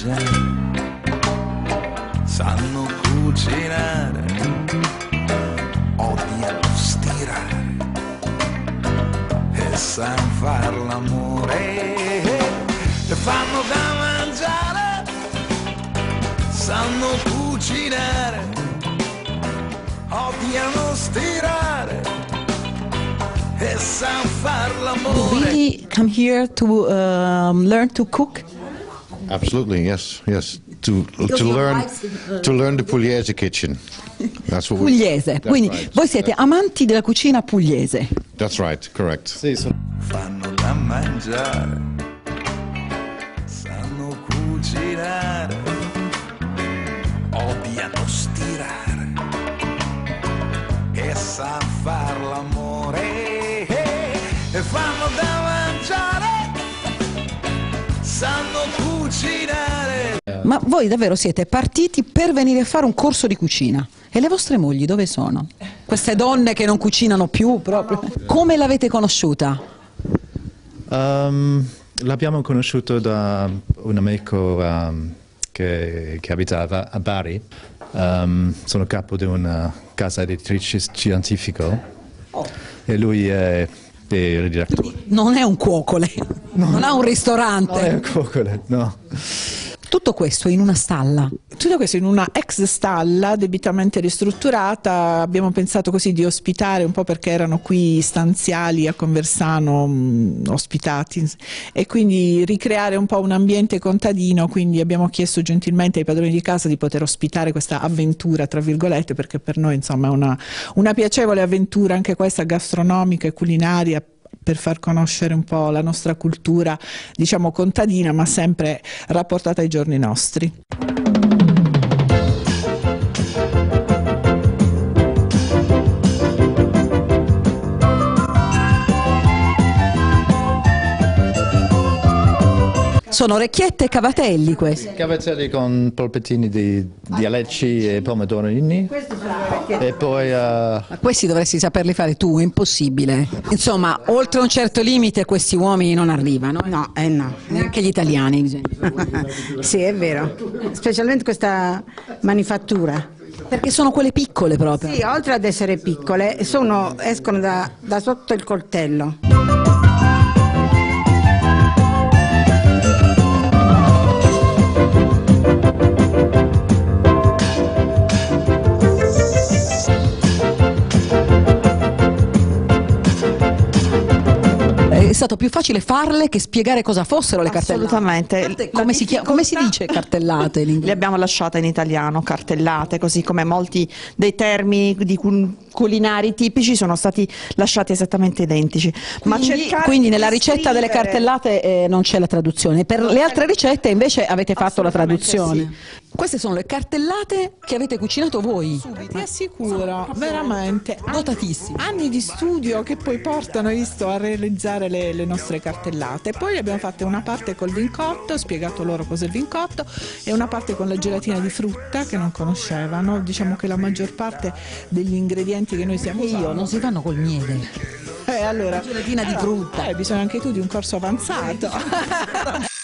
mangiare, sanno cucinare, odiano stirare e sanno far l'amore, e fanno da mangiare, sanno cucinare, odiano stirare e sanno far l'amore. You really come here to learn to cook? Absolutely, yes, yes. To learn the Pugliese kitchen. That's what Pugliese, that's quindi right. voi siete amanti della cucina pugliese. That's right, correct. Sì, Fanno da mangiare, sanno cucinare, odiano stirare e sanno far l'amore, e fanno da mangiare, sanno cucinare. Ma voi davvero siete partiti per venire a fare un corso di cucina? E le vostre mogli dove sono? Queste donne che non cucinano più proprio. Come l'avete conosciuta? L'abbiamo conosciuto da un amico che abitava a Bari. Sono capo di una casa editrice scientifica e lui è il direttore. Non è un cuoco lei, non ha un ristorante. Non è un cuoco, no. Tutto questo in una stalla. Tutto questo in una ex stalla debitamente ristrutturata. Abbiamo pensato così di ospitare un po', perché erano qui stanziali a Conversano ospitati, e quindi ricreare un po' un ambiente contadino. Quindi abbiamo chiesto gentilmente ai padroni di casa di poter ospitare questa avventura, tra virgolette, perché per noi insomma è una piacevole avventura anche questa, gastronomica e culinaria, per far conoscere un po' la nostra cultura, diciamo contadina, ma sempre rapportata ai giorni nostri. Sono orecchiette e cavatelli questi. Cavatelli con polpettini di alecci e pomodorini. E poi Ma questi dovresti saperli fare tu, è impossibile. Insomma, oltre un certo limite questi uomini non arrivano. No, no. Neanche gli italiani, bisogna. Sì, è vero. Specialmente questa manifattura. Perché sono quelle piccole proprio. Sì, oltre ad essere piccole, escono da sotto il coltello. È stato più facile farle che spiegare cosa fossero le cartellate. Assolutamente. Come si dice cartellate in inglese? Le abbiamo lasciate in italiano, cartellate, così come molti dei termini culinari tipici sono stati lasciati esattamente identici. Quindi nella ricetta delle cartellate non c'è la traduzione, per le altre ricette invece avete fatto la traduzione. Sì. Queste sono le cartellate che avete cucinato voi. Ti assicuro, veramente, Dotatissime. anni di studio che poi portano, hai visto, a realizzare le nostre cartellate. Poi abbiamo fatto una parte col vincotto, ho spiegato loro cos'è il vincotto, e una parte con la gelatina di frutta che non conoscevano. Diciamo che la maggior parte degli ingredienti che noi siamo usando Non si fanno col miele. allora, Gelatina di frutta. bisogna anche tu di un corso avanzato.